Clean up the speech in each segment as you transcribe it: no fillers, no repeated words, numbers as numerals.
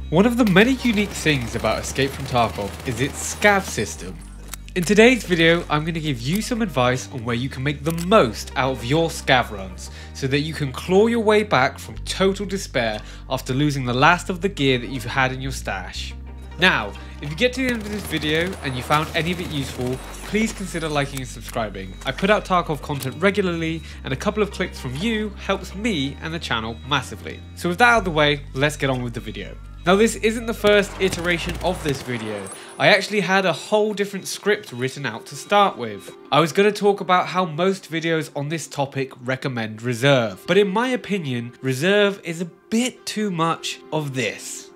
One of the many unique things about Escape from Tarkov is its SCAV system. In today's video, I'm going to give you some advice on where you can make the most out of your SCAV runs, so that you can claw your way back from total despair after losing the last of the gear that you've had in your stash. Now, if you get to the end of this video and you found any of it useful, please consider liking and subscribing. I put out Tarkov content regularly, and a couple of clicks from you helps me and the channel massively. So with that out of the way, let's get on with the video. Now, this isn't the first iteration of this video. I actually had a whole different script written out to start with. I was going to talk about how most videos on this topic recommend reserve, but in my opinion, reserve is a bit too much of this.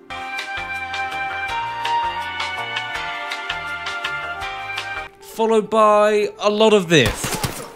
Followed by a lot of this.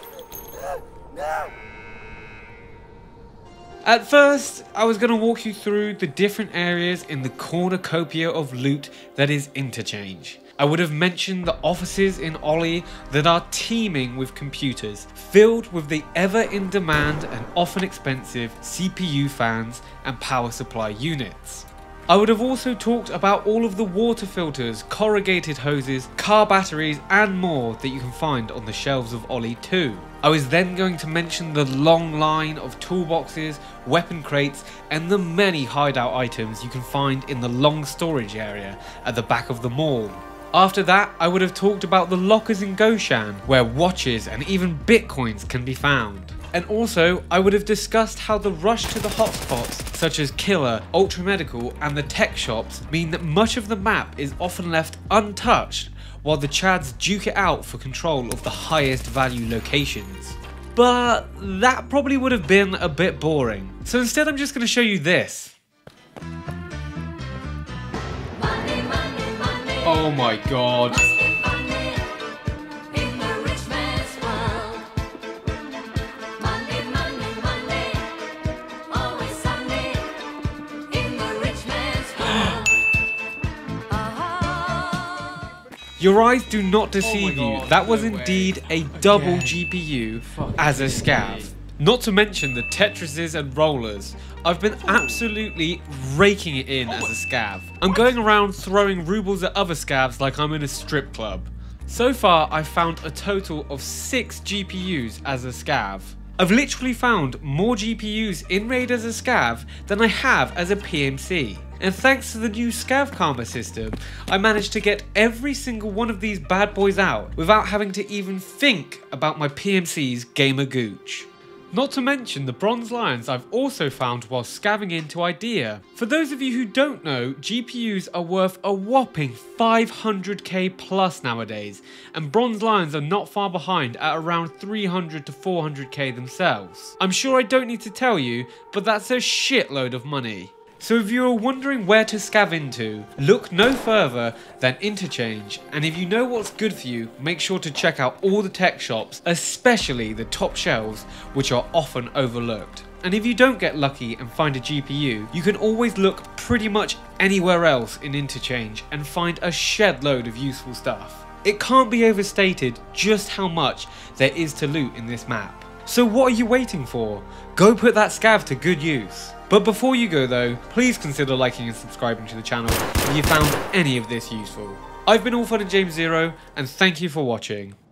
At first, I was going to walk you through the different areas in the cornucopia of loot that is Interchange. I would have mentioned the offices in Ollie that are teeming with computers, filled with the ever in demand and often expensive CPU fans and power supply units. I would have also talked about all of the water filters, corrugated hoses, car batteries and more that you can find on the shelves of Ollie 2. I was then going to mention the long line of toolboxes, weapon crates and the many hideout items you can find in the long storage area at the back of the mall. After that, I would have talked about the lockers in Goshan, where watches and even bitcoins can be found. And also, I would have discussed how the rush to the hotspots, such as Killer, Ultra Medical and the tech shops, mean that much of the map is often left untouched, while the Chads duke it out for control of the highest value locations. But that probably would have been a bit boring. So instead I'm just going to show you this. Money, money, money. Oh my god. Your eyes do not deceive you, that was indeed a double GPU as a SCAV. Not to mention the Tetrises and rollers. I've been absolutely raking it in as a SCAV. I'm going around throwing rubles at other SCAVs like I'm in a strip club. So far I've found a total of 6 GPUs as a SCAV. I've literally found more GPUs in raid as a SCAV than I have as a PMC. And thanks to the new SCAV Karma system, I managed to get every single one of these bad boys out without having to even think about my PMC's gamer gooch. Not to mention the bronze lions I've also found while scavving into IDEA. For those of you who don't know, GPUs are worth a whopping 500k plus nowadays, and bronze lions are not far behind at around 300 to 400k themselves. I'm sure I don't need to tell you, but that's a shitload of money. So if you are wondering where to scav into, look no further than Interchange, and if you know what's good for you, make sure to check out all the tech shops, especially the top shelves, which are often overlooked. And if you don't get lucky and find a GPU, you can always look pretty much anywhere else in Interchange and find a shed load of useful stuff. It can't be overstated just how much there is to loot in this map. So what are you waiting for? Go put that scav to good use. But before you go though, please consider liking and subscribing to the channel if you found any of this useful. I've been All Fun and James Zero, and thank you for watching.